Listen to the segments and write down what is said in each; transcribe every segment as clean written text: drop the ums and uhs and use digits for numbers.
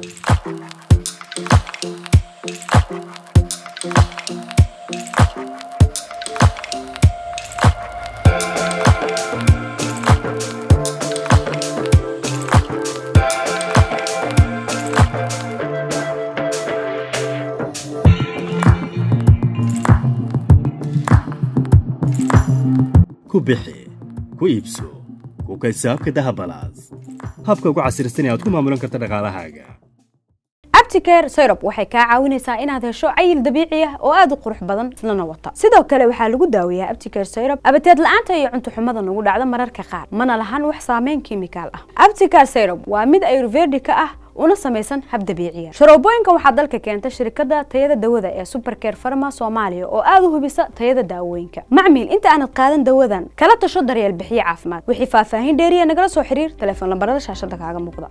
كوبيحي كويبسو كوكيساب كده بلاز habka ugu casirsan ee aad ku maamulan karto dhaqaalahaaga. Apticare syrup waxay ka caawinaysaa inaad hesho cayil dabiici ah oo aad u qurux badan isla wata. Sidoo kale waxaa lagu daaweeyaa Apticare syrup abateed la'aanta iyo cunto xumada nagu dhacda mararka qaar mana lahan wax saameyn kiimikaal ah. Apticare syrup waa mid ayurvedic ah una samaysan hab dabiici ah. Sharoobooyinka waxaa dalka keenta shirkadda tayada dawada ee Supercare Pharma Soomaaliya oo aad u hubisa tayada daawooyinka. Macmiil inta aanad qaadan dawadan kala tasho daryeel bixiye caafimaad. Wixii faahfaahin dheeri ah nagala soo xiriir telefoon lambarada shaashada kaaga muuqda.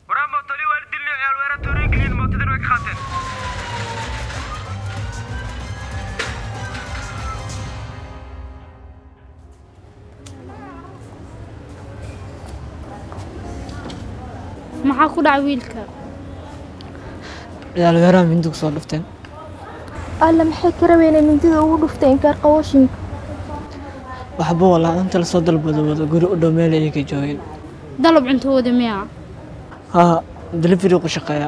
maxaa ku dhacay wiilka yaal weeraan mindu soo dhufteen alla maxay ka rabeen mindida ugu dhufteen kaar qawashinka waxba walaa inta la soo dalbado wada guri u dhow meel ay ka joogeen dalab cuntooda miya delivery ku shaqeeya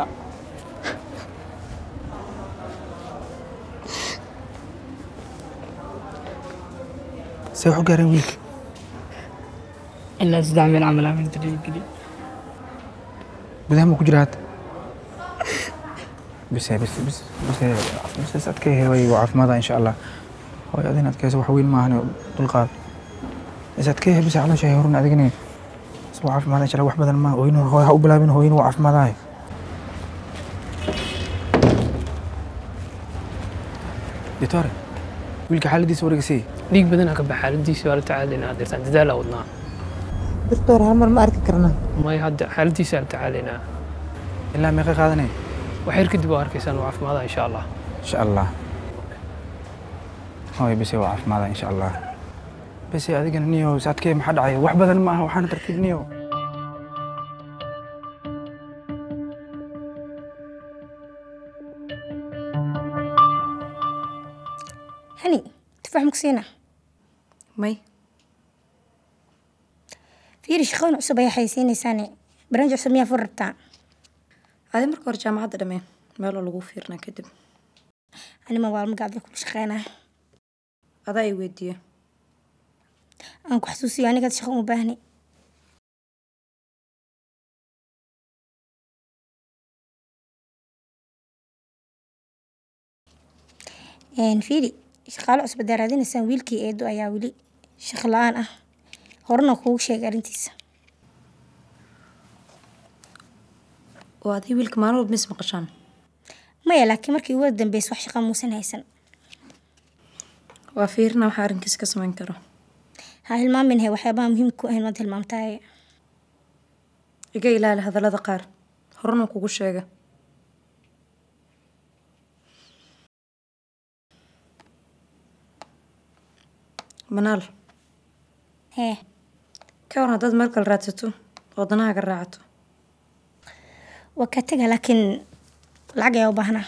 سوي حقاري ويلك إلا استعمل عمل عمل دليل بدهم كجرات بس أتكيه هوي وعف ماذا إن شاء الله هوي أذين أتكيه سوى حوين معنا بالقاب بس أتكيه بس على شيء هورنا أذيني سوى عف ماذا إن شاء الله وح بدل ما هوين هوي هو بلا بين هوين وعف ماذا دكتور ويلك حالة دي صورة كسي ديك بدنا كبحال دي سؤال تعالى نادر تدال أودنا دكتور همر ما أركي كرنا ما يهد حالتي سأل تعالينا إلا ما قادني وحير كده باركيسان وعف ماذا إن شاء الله إن شاء الله هاي بس وعف ماذا إن شاء الله بس هذيك النيو ساعات كيف حد عاي واحد بدل ما هو حنا تركيب نيو هني تفاح مكسينة مي في رشقون عصب يا حيسيني ساني برنج عصب ميا فربتان هذه مركور جامعة درمين ماله لغو فيرنا كدب أنا ما والم قاعدة كل شقينا هذا يوديه أنكو حسوسي أنا قاعد شقو مباهني فيري شقال عصب دارادين السان ويلكي ايدو ايا ولي شغلان horna kugu sheeg arintiisa waadi wiilka maalmo mis maqashaan maya laakiin markii ugu dambeysay wax shaqo muusan haysan waa fiirna waxa arinkiisa ka sameyn karo ha hilmaamin hay waxyaabaha muhiimka ah inaad hilmaamtaay iga ilaali hadalada qaar horna kugu sheega manaal كون هذا مركل راتته وضناها قرعته وكتجها لكن العجية وبهنا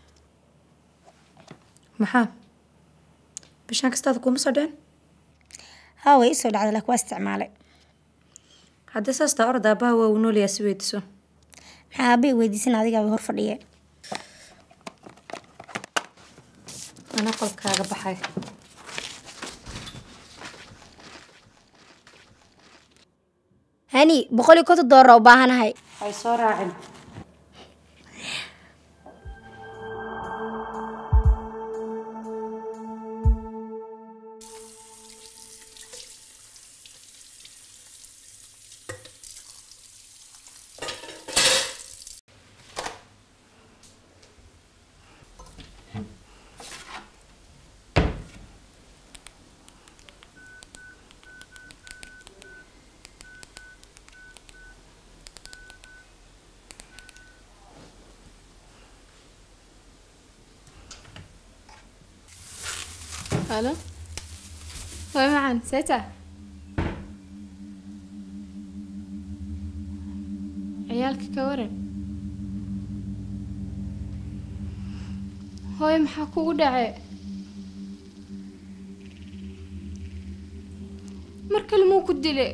محا بشانك استاذكم صدين هاوي يسود على لك واستعمالي هذا ساس تأرض أباه ونولي يا سويدسو حابي ويديسين هذيك أبي هرفر ليه أنا قلت كاغا بحاي هاني بقولي كنت الدورة وباهنا هاي صار راعي هلا هاي معن سيتا عيالك كورن hooyo maxaa kugu dhacay mar kale muu ku dilay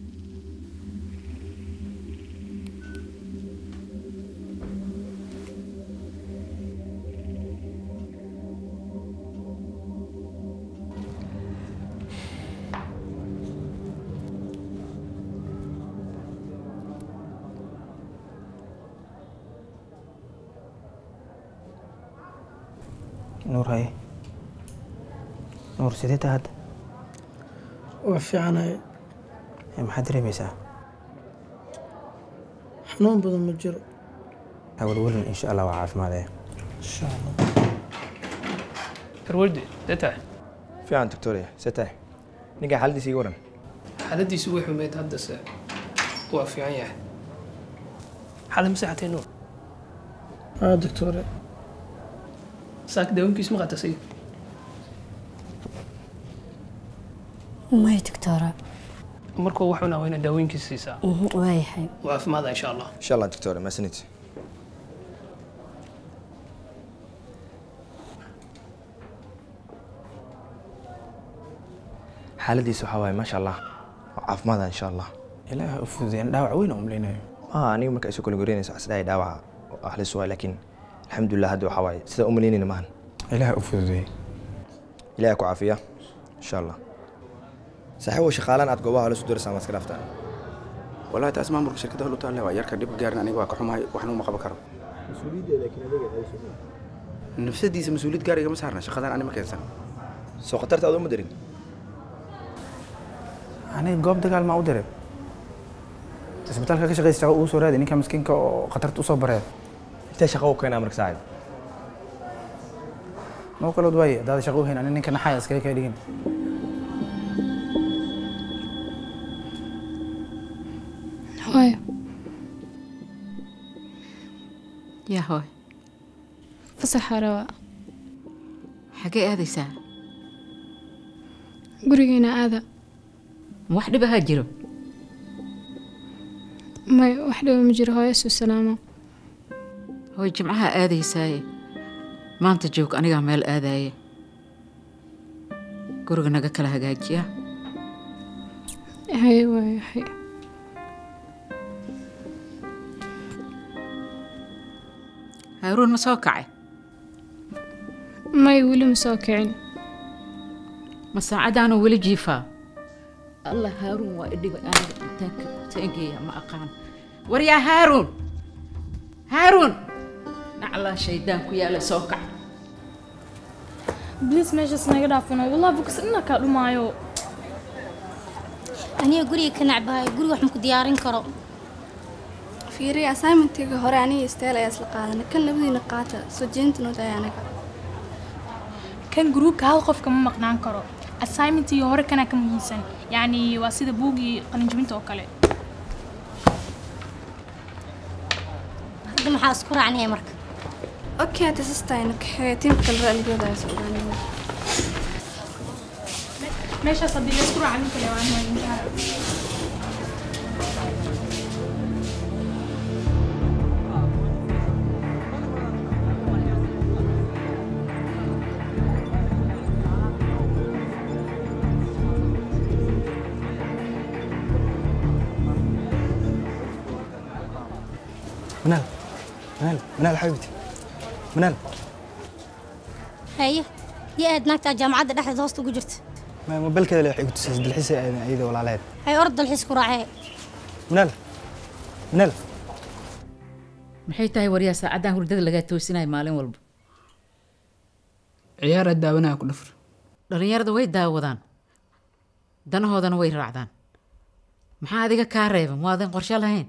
نور هاي نور سيدي هاد وفي عناي ما حد رميسا حنون بدون مجر أول إن شاء الله وعارف ماذا إن شاء الله كرولدي تتع في عن دكتوريا ستة نيجي حل دي سيورن حالدي سوي حميد هدس وافي عيا حال مساحتين نور دكتوري ساك داون كيس مغا تسي ما دكتورة مركو وحنا وين داوين كيس سيسا واي حي وافي ماذا ان شاء الله ان شاء الله دكتورة ما سنت حالديس وحواي ما شاء الله عاف ماذا ان شاء الله إله أفوزين داوع وين أم لينا أنا ما كأسو كل جورين أسداي داوع أهل السؤال لكن الحمد لله هدو حواي سيدا أم لينا مان إله أفوزين إلهك عافية إن شاء الله صحيح وشغالان أتقوها على صدور سامس كرافتان والله تاسمع مرك شركته لو تعالى ويركب دب جارنا أنا واقع حماي وحنا ما قبل كرب مسؤولية لكن هذا نفس دي مسؤولية جاري كم سهرنا شغالان أنا ما كنسان سو قطرت أدو مدرين أنا قاب دقال ما أدري تسبتالك كيش غير استعو سورة إني كمسكين كقطرت أصبره أنت شقوق كان أمرك سعيد ما هو كله دواي هذا شقوق هنا أنا كنا حياس كذا كذا hooyo يا هوي fasaxa rabaa xagee aadaysaa gurigeena aada wax dhibaha jiro may wax dhiba ma jiro hooyo soo salaamo hooy jimcaha aadaysaaye maanta joog anigaa meel aadaaye guriga naga kala hagaajiya haye waayo haye haaruun ma soo kacay may weli ma soo kicin ma saacadaanoo weli jiifaa allah haaruun waa idhiba aniga intaan taangeeya ma aqaan war yaa haaruun haaruun naclaa shaydaan ku yaala soo kac bliis meeshaas naga dhaafano wallahi bukas ina kaa dhumaayo aniga guriga ka nacbahay guriga wax ma ku diyaarin karo fiiri assignmentiga hore aniga isteel ayaa isla qaadanay kan labadiina qaata soo jeedinta noo tahay anaga kan gruupka hal qofka ma maqnaan karo assignmentii hore kana ka muhiimsan yani waa sida buugii qalinjibinta oo kale hadda maxaa isku raacnay marka okay this is time tiimka kale raaligooda ay soo dhaanayaan meeshaas haddii la isku raacin kale waa muhiim منال حبيبتي منال هيا يا ادناك جامعه دحد هوست ugu jirta ما بل كده لي حيقت تسجل الحس ايده ولا عليها هي ارض الحس ku raacay منال maxay tahay wariyaa saacadaan hurdada laga toosinayo maalin walba ciyaar daawanaa ku dhafr dhalinyarada way daawadaan danahoodana way raacdaan maxaa adiga kaa reeban waadan qorshe lahayn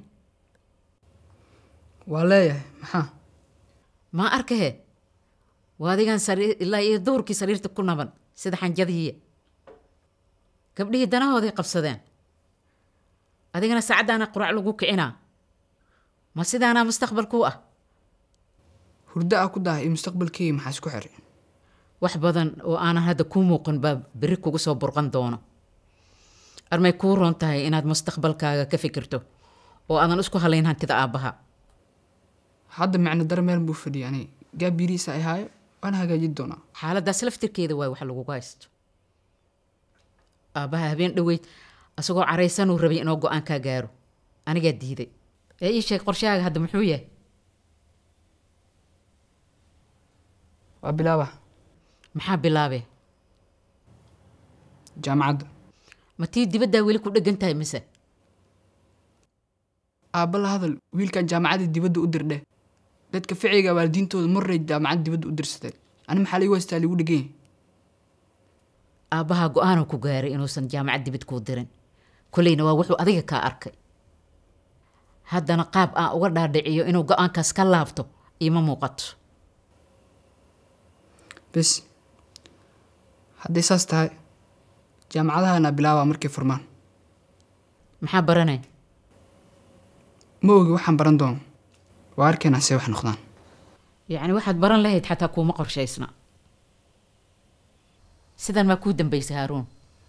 waa leeyahay maxaa ma arkahe waa adigan ilaa iyo duhurkii sariirta ku naban sida xanjadihiya gabdhihii danahooday qabsadeen adigana saacadaana quraac lagu kicinaa ma sidaanaa mustaqbalkuu ah hurdo aa ku dahay iyo mustaqbalkeyga maxaa isku xiray wax badan oo aanan hadda kuu muuqan baa berri kugu soo burqan doono armay kuu roon tahay inaad mustaqbalkaaga ka fikirto oo aadan isku halayn hantida aabbaha hadda macno dara meel buu fadhiyay ani gaab yiriisa ay haayo waan hagaajin doonaa. xaaladaas laftirkeeda waay wax lagugu haysto. aabbaha habeen dhoweyd asagoo caraysan uu rabay inuu go'aan kaa gaaro anigaa diiday ee ii sheeg qorshahaaga hadda muxuu yahay waa bilaaba maxaa bilaabee jaamacadda ma tii dibaddaa weli ku dheggan tahay mise aabba la hadal wiilkan jaamacadda dibadda u dirdhe dadka ficiga waalidiintooda marray jaamacadda dibadda u dirsadeen ani maxaa liigu haystaa liigu dhegan yahay aabbaha go'aanuu ku gaaray inuusan jaamacad dibad kuu dirin kolleyna waa wuxuu adiga kaa arkay haddana qaab aan uga dhaadhiciyo inuu go'aankaas ka laabto iima muuqato bes hadday saas tahay jaamacadahana bilaabaa markay furmaan maxaa baranay ma ogi waxaan baran doono waa arkaynaa see wax noqdaan yacni waxaad baran lahayd xataa kuuma qorshaysna sidan maa kuu dambaysay haaruun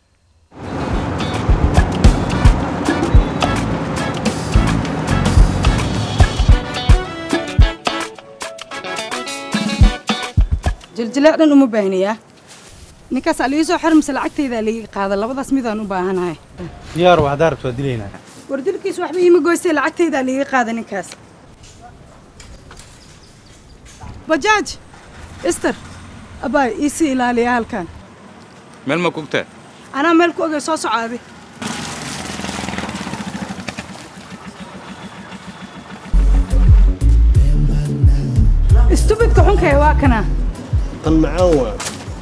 جلجلاء دن uma baahniyaa ninkaas aliyo soo xirmisa lacagtayda liiga qaada labadaas midaan u baahanahay diyaar wax daarto dileena wardilkiis waxba iima goystay lacagtayda liiga qaada ninkaas bajaaj ister abay isi ilaaliya halkan meel ma kugtay ana meel ku ogay soo socaaday stupid ka xunkay waa kana tan macaan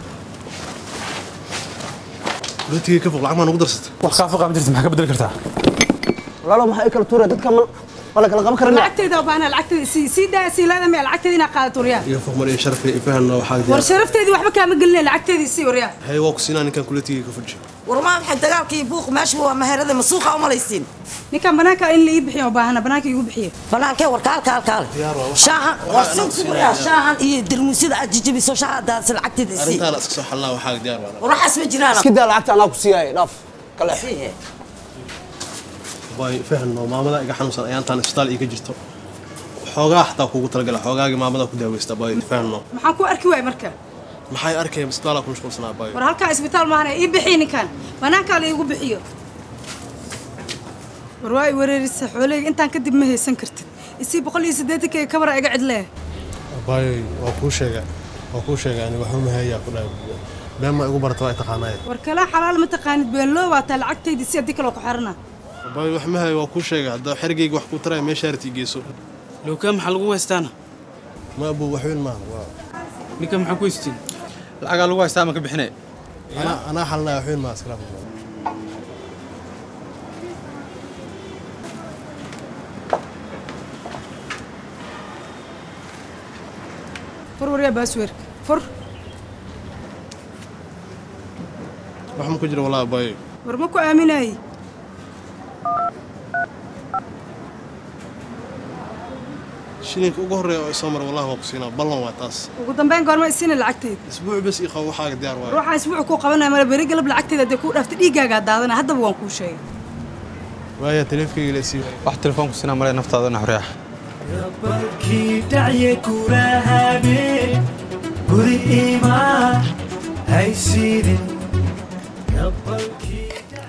رتي كيف العمل ما نقدر ست وخاف قام درت maxaa ka bedel kartaa walaalo maxay kala tuuray dadka wala kala qaban karnaa lacagtayda baana lacagtayda si daasi laada ma lacagtayda qaada tuuriya iyo fuq mar sharaf ifahna waxa war sharaftaydi waxba kaama galnay lacagtaydi si wariya hay waa ku siinaa ninkan kulatiga ka fudji war ma maxay dagaalkii buuq meesha waa maharada masuuqa u malaysiin ninkan banaanka in la ii bixiyo baahana banaanka igu bixiyo banaanka war kaal shaahan war shaahan iyo dirmusida ajijibiso shaahadaas lacagtayda si arintaan iska soo xalnaa waxa diyaar waa war waxa isma jiraan iska daa lacagta anaa ku siiyay dhaaf kale باي فهمنا مامدا iga xanuunsan ayaantan isbitaal iga jirto xoogaa xataa kugu talagal xoogaagi maamada ku daaweysta baay fahmno maxaan ku arki waay marka maxay arkay isbitaal ku mashquulsanaa baay war halka isbitaal ma ahna ii bixin ninkan banaanka la igu bixiyo war waay wareerisa xooleyga intaan kadib ma haysan kartid isi 180 ka kabara iga cidlee baay waa ku sheegay ani waxu ma hayaa ku dhaay bema igu barto ay taqaanay war kala xalaal ma taqaanid been loo waata lacagtaydi si adii kala ku xirna باي wax ma hay waa ku sheegay hada xirigayga wax ku taray meesha arti geeso loo ka maxal ugu weystaana ma abu waxweyn ma waa ninka maxaa ku weystiin lacag lagu weystaa ma ka bixinay ana xalnaa waxweyn ma iskala fur wariya basweer fur wax ma ku jiro walaa baay war ma ku aaminay شيلك ugu horeeyo oo soo mar wallahi waa ku siinaa ballan waa taas ugu dambeyn goorma isiina lacagteed isbuuc bas ii qaw waxa diyaar waa ruuxa isbuuc ku qabanay mala bari galab lacagteed hadii ku dhaftay dhiigaaga daadana hadaba waan ku sheegay waaya telefonkayga la sii wax telefoonku siinaa male naftaadana xoriyax balkii dhacye kurahabe guri ima hay sidin balkii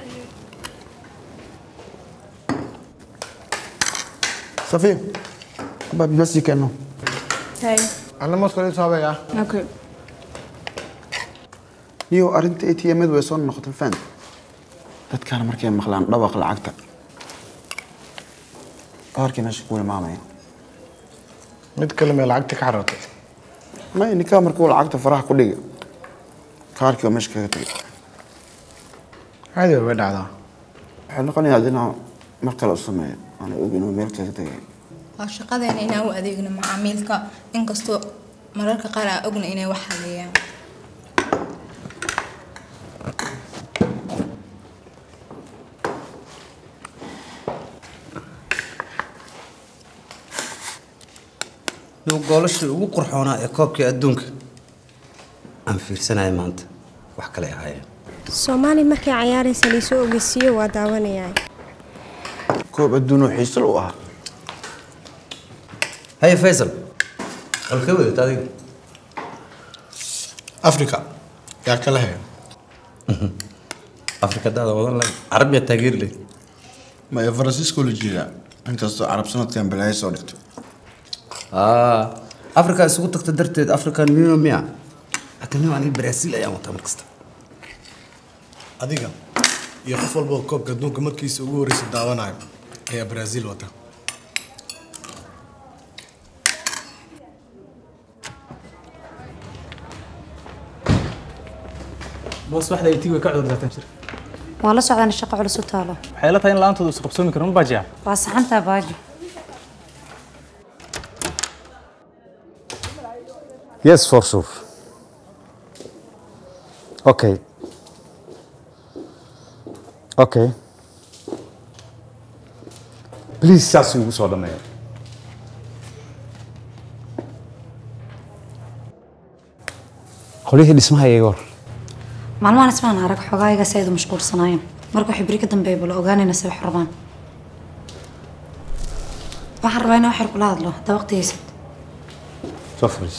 صفي بس كانه هاي انا ما اسكت صاحبي يا اوكي يو ارنت اي تي ام way soo noqotay fan dadkaan markay maqlaan dhawaaq lacagta qaarkii meesha ku imaamay mid kale ma lacagta ka xaratay ma ininka markuu lacagta faraha ku dhigay qaarkii meesha kaga tagay caadi way dhacdaa waxaan noqonayaa inaan mar kale u sameeyo ana og inuu meel kaga tagay waa shaqadeena inaan u adeegno macaamiilka inkastoo mararka qaar aan ogna inay wax haleeyaan loo goolashii ugu qurxoonaa ee koobkii adduunka aan fiirsanaya maanta wax kale ahaayeen Soomaali markay ciyaaraysa la soo ogeysiyo waa daawanayay koob adduun oo xiiso u ah هاي فيصل الكوي تادي أفريقيا يا كلها أفريقيا ده والله عربية تغيير لي ما فرانسيسكو لجيلا أنت عرب سنة كان بالعيش صورته أفريقيا سقوط تقدرت أفريقيا مية مية أتكلم عن البرازيل أيام تمركزت adiga iyo qof walba oo koobka adduunka markiisa ugu horreysay daawanayo ayaa Brazil wata boos waxda ay tiiga ka cudur daatan jir waa la socdaan shaqo culus u taalo waxay la tahay in laantoodu is qabsoomi karin baajiya waa saxanta baaji Yes, for sure. Okay. Okay. Please, saas igu soo dhameeyo. Qolihii dhismaha iyaga hor. maalmahan ismaan arag xogaayaga saydu mashquulsanaayeen marka waxay bari ka dambeeyay bal ogaanayna si wax rabaan waxaan rabaa inaan wax kula hadlo taa waqtigiisa Sofris.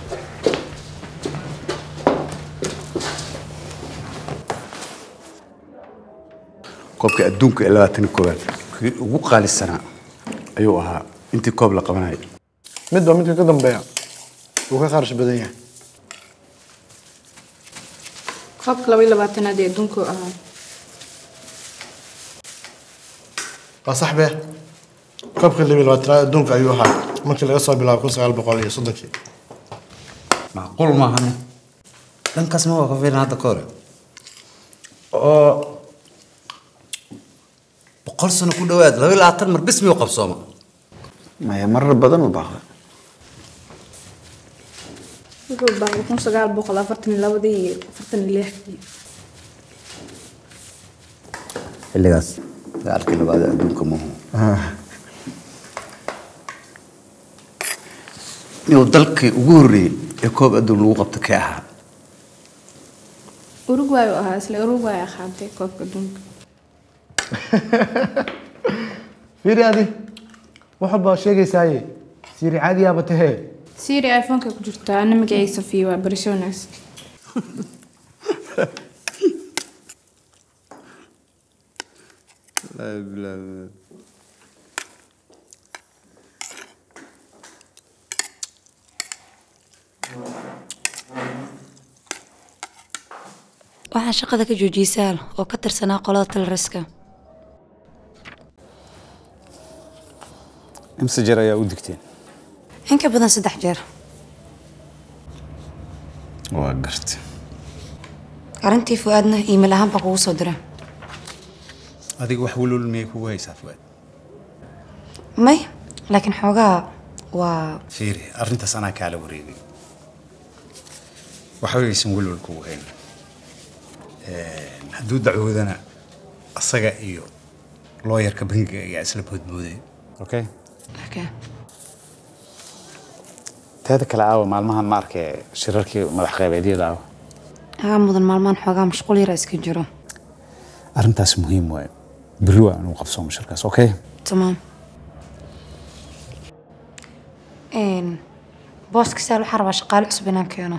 koobka adduunka 21 kii ugu qaalisanaa ayuu ahaa intii koob la qabanayay mid waa midka ka dambeeya wuu ka kharash badan yahay koobka 22aad ee adduunka ahaa waa saxbe koobka 22 adduunka ayuu ahaa markii laga soo bilaabo 1930 macquul ma ahane dhankaas ma waa ka fiirin hadda kore oo boqol sano ku dhawaad 22 mar bismi u qabsooma maya marar badan u baaqday wuxuu baaqay 1942 iyo 46 xilligaas dagaalkii labaad ee adduunka ma inuu dalkii ugu horreeyay ee koob adduun lagu qabto ka ahaa Uruguay oo ahaa isla Uruguay qaatay koobka adduunka fiiri adi wax walba sheegaysaaye siiri caadi ah batahe Siri iPhone-ka ku jirta ana magaciisa Safiya waa Barcelona la waxaan shaqada ka joojiyay saal oo ka tirsanaa qolada talariska imse jeer ayaa u digteen in ka badan 3 jeer waa gartay arrintii fuaadna email ahaan baa kugu soo diray adiga wax walwal miyay kugu haysaa fuaad may laakiin xoogaa waa fiiri arrintaas anaa kaala wareegay waxa weeysan walwal kugu hayn hadduu dacwoodana asaga iyo looyarka bangiga ayaa isla boodbooday okay okay teeda kale aawa maalmahan ma arkay shirarkii madax qaybeedyada aawa mudan maalmahan xoogaa mashquul yar iska jiro arrintaas muhiim waaye berri waa inuu qabsoomo shirkaas okay tamaam booska saal waxaa rabaa shaqaale cusub inaan keeno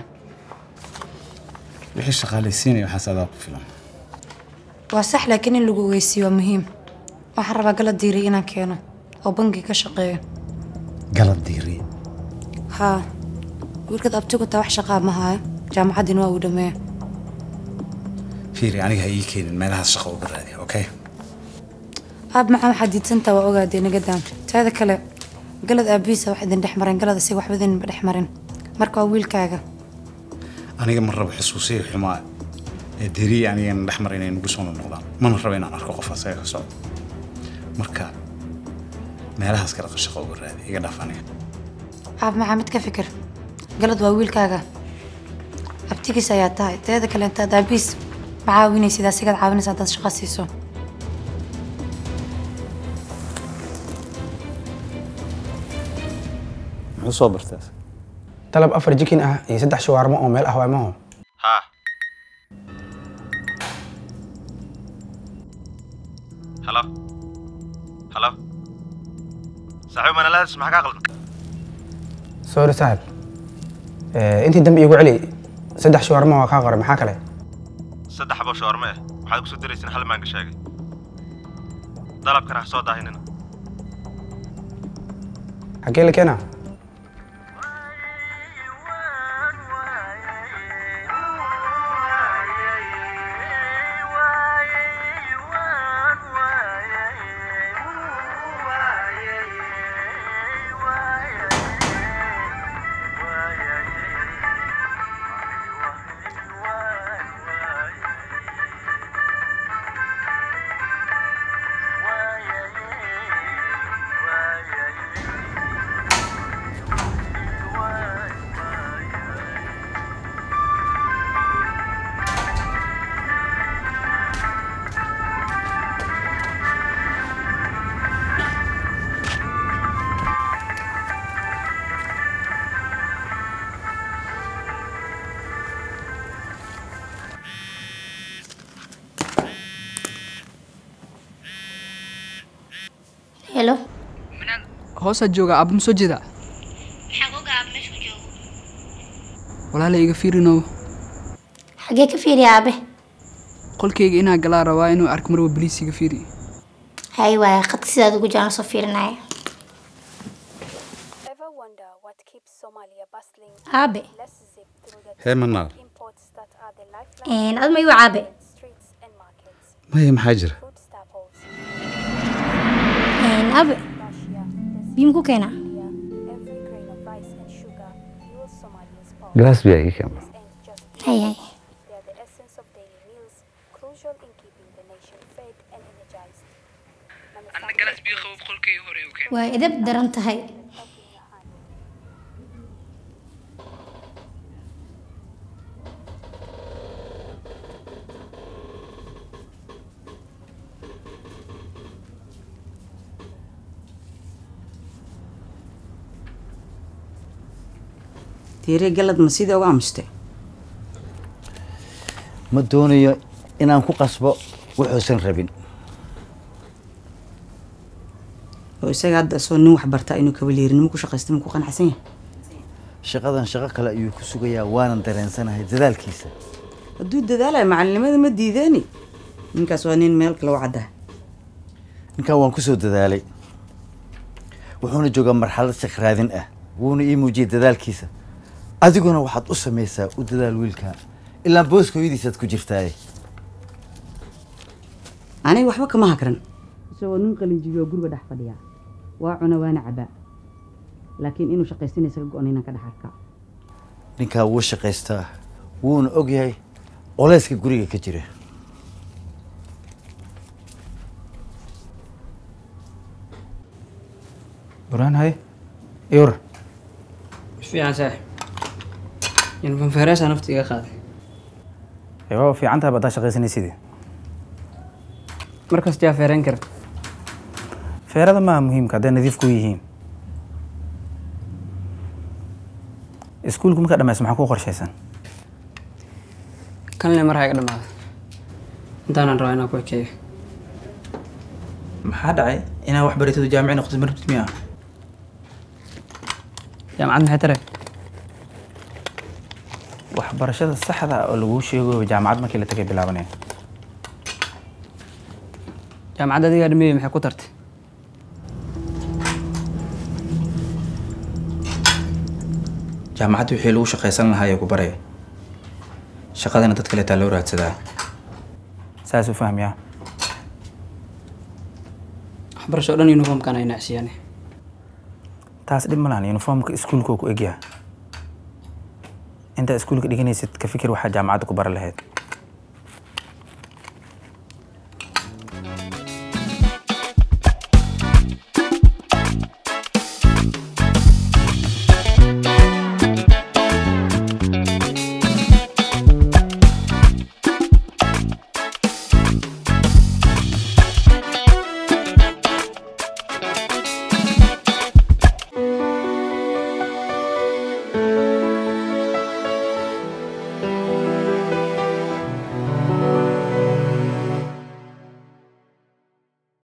wixii shaqaalaysiinaya waxaas adaa ku filan waa sax laakiin in lagu ogeysiiyo waa muhiim waxaan rabaa galad diiri inaan keeno oo bangi ka shaqeeyo galad diiri haa wiilkad abtigu taa wax shaqaa ma haayo jaamacaddina waa uu dhameeya fiiri aniga ha ii keenin meelahaas shaqo uga raadi okay aab maxaa waxaad diidsantaa waa ogaadee naga daam taada kale galad aabihiisa wax idin dhex marin galad asiga waxba idin dhex marin marka waa wiilkaaga aniga ma rabo xusuusiyo xumaa ee diriya aniga dhex marin inay nagu soo noqdaan mana rabo inaan arko qof asaga ka socdo marka meelahaas kala shaqo uga raadi iga dhaaf aniga aab maxaa mid ka fikir galad waa wiilkaaga abtigiis ayaa tahay taada kale intaad aabihiis ma caawinaysid asigaad caawinaysa haddaad shaqo siiso muxuu soo bartaas طلب أفر جيكين يسدح شوارما أو ميل أهواء معه ها هلا هلا صاحبي أنا لازم اسمعك أغلط سوري صاحب أنت الدم يقول علي saddex shawarma waa kaa qoray maxaa kale 3 xabo shawarma ah waxaad ku soo diraysin hal maanga sheegay dalabkana ha soo daahinina xagee la keenaa Hello. hoosaa jooga aabba ma soo jeeda walaala iga fiirino xagee ka fiiri aabe qolkayga inaa galaa rabaa inuu arko marwa baliis iga fiiri hay waaya qad sidaad ugu jaan soo fiirinaya aabe hee manaal ad ma igu aabe maya maxaa jira aabe bimku keena glass biyaa ii keena hay hay waa edeb daran tahay tiire galad ma sidii uga amustay ma doonayo inaan ku qasbo wuxuusan rabin oo isaga hadda soo nin wax barta inuu kabaliirnimo ku shaqaysto ma ku qanacsan yahay shaqadan shaqo kale ayuu ku sugayaa waanan dareensanahay dadaalkiisa hadduu dadaalayo macalinimada ma diideeni ninkaas waa nin meel kale u caddaa ninkan waan kusoo dadaalay wuxuuna joogaa marxalad shaqraadin ah wuuna ii muujiyey dadaalkiisa adiguna waxaad u samaysaa u dadaal wiilka ilaa booska hooyadiisaad ku jirtaaye aniga waxba kama hakran isagoo nin qalinjibiyo guriga dhex fadhiya waa cuna waana cabaa laakiin inuu shaqaysanaysa ka go-an inaan ka dhex arkaa ninkaa wuu shaqaystaa wuuna ogyahay culayska guriga ka jira burhaan haye iwar fiican saaxib in fanfeereysa nafta iga qaaday waa fiican tahay baad shaqaysanaysidii markasta yaa feereyn kara feerada maaha muhiimka hadday nadiif ku yihiin iskuulku marka dhamayso maxaa ku qorshaysan kanle mar ha iga dhamaada intaanan rabaa inaan ku ekeeyo maxaa dhacay inaa wax baratadu jaamici noqoto marabtid miyaa jaamacad maxay tare waxbarashada saxda ah oo laguu sheego jaamacad markii la tagay bilaabanaya jaamacadda adigaa dhameeyey maxay ku tartay jaamacadda wixii lagu shaqaysan lahaa ee ku baraya shaqadana dad kaleetaa loo raadsadaa saas u fahmiyaa waxbarasho dhan uniformkan ay nacsiyaane taas dhib ma lahan uniformka iskuulka ku egyaha intaa iskuulka dhiganaysid ka fikir waxaa jaamacadda ku bara lahayd